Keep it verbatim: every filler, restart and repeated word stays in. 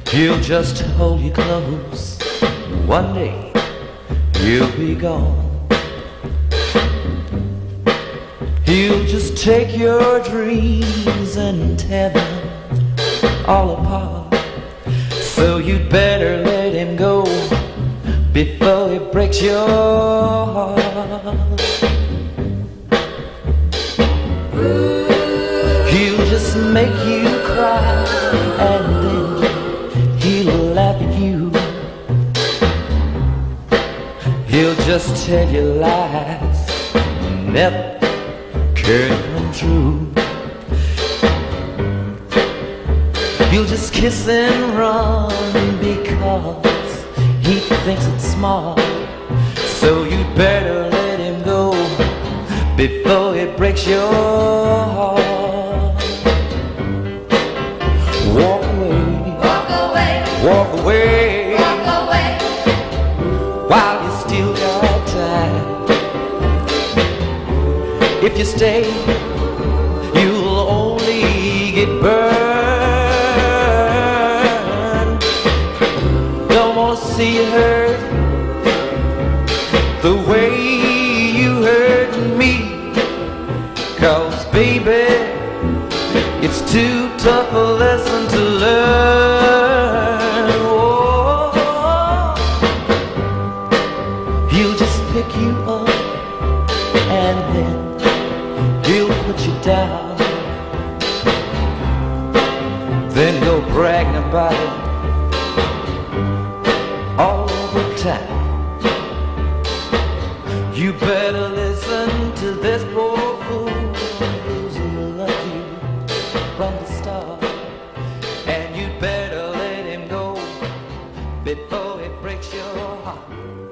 He'll just hold you close. One day you'll be gone. He'll just take your dreams and tear them all apart. So you'd better let him go before it breaks your heart. He'll just make you cry and then he'll laugh at you. He'll just tell you lies, never could come true. He'll just kiss and run because he thinks it's smart. So you'd better let him go before it breaks your heart. Walk away, Walk away, walk away, walk away. while you still got time. If you stay, you'll only get burned. Don't wanna see you hurt the way you hurt me, 'cause baby, it's too tough a lesson to learn. Oh, he'll just pick you up and then he'll put you down. Then go bragging about it all over town. You better listen to this poor fool who's loved you from the start, and you better let him go before it breaks your heart.